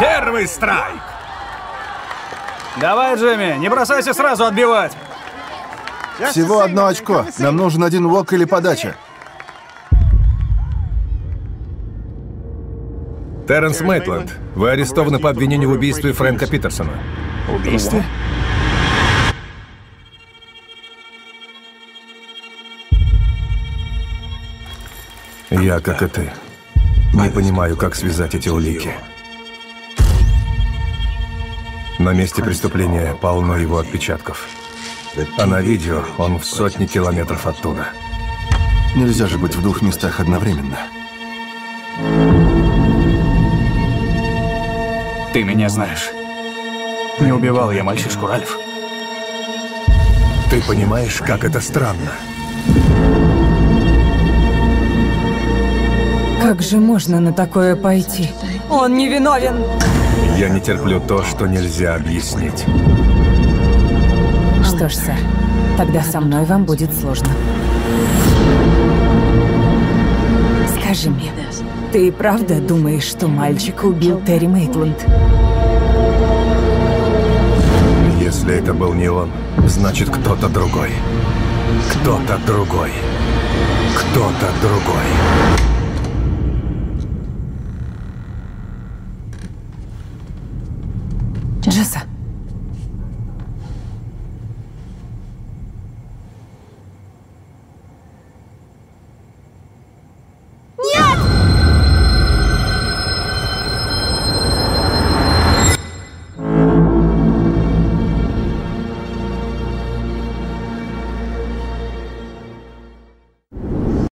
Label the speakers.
Speaker 1: Первый страйк!
Speaker 2: Давай, Джимми, не бросайся сразу отбивать.
Speaker 3: Всего одно очко. Нам нужен один вок или подача.
Speaker 1: Терренс Мейтленд, вы арестованы по обвинению в убийстве Фрэнка Питерсона.
Speaker 2: Убийство?
Speaker 1: Я, как и ты, не понимаю, как связать эти улики. На месте преступления полно его отпечатков. А на видео он в сотни километров оттуда.
Speaker 3: Нельзя же быть в двух местах одновременно.
Speaker 2: Ты меня знаешь. Не убивал я мальчишку, Ральф.
Speaker 1: Ты понимаешь, как это странно?
Speaker 4: Как же можно на такое пойти? Он не виновен!
Speaker 1: Я не терплю то, что нельзя объяснить.
Speaker 4: Что ж, сэр, тогда со мной вам будет сложно. Скажи мне, ты правда думаешь, что мальчика убил Терри Мейтленд?
Speaker 1: Если это был не он, значит кто-то другой. Кто-то другой. Кто-то другой.